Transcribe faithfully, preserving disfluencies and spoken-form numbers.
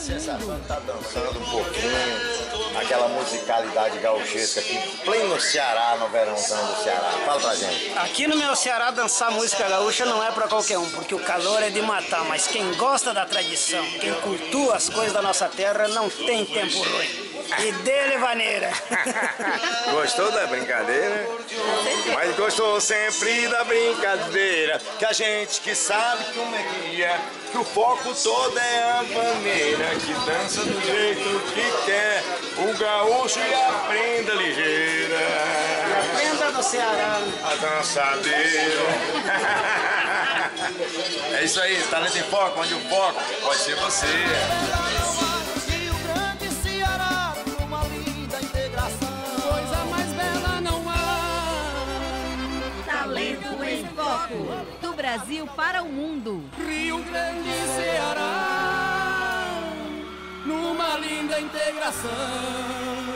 sensação de estar dançando um pouquinho, aquela musicalidade gauchesca aqui, pleno Ceará, no verãozão do Ceará. Fala pra gente. Aqui no meu Ceará, dançar música gaúcha não é pra qualquer um, porque o calor é de matar, mas quem gosta da tradição, quem cultua as coisas da nossa terra, não tem tempo ruim. E dele vaneira. Gostou da brincadeira? Mas gostou sempre da brincadeira. Que a gente que sabe como é que é, que o foco todo é a maneira, que dança do jeito que quer, o gaúcho e a prenda ligeira. E a prenda do Ceará. A dançadeira. É isso aí, Talento em Foco, onde o foco pode ser você. Do Brasil para o mundo. Rio Grande e Ceará, numa linda integração.